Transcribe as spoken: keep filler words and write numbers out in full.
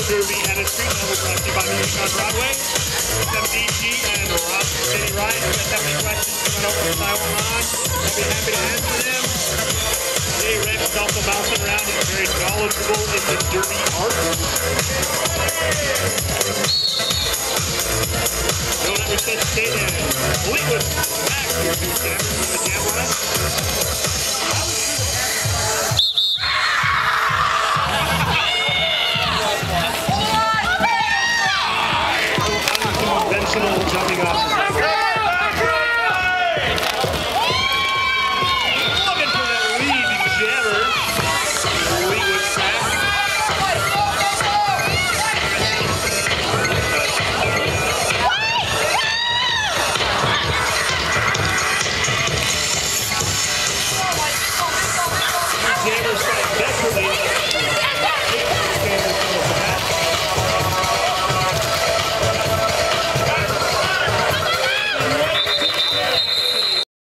Derby at a street level brought to you by Music on Broadway. M D G and Ross City Ryan. If you guys have any questions coming over to Taiwan, I'll be happy to answer them. Jay Rex is also bouncing around. He's very knowledgeable in the Derby art.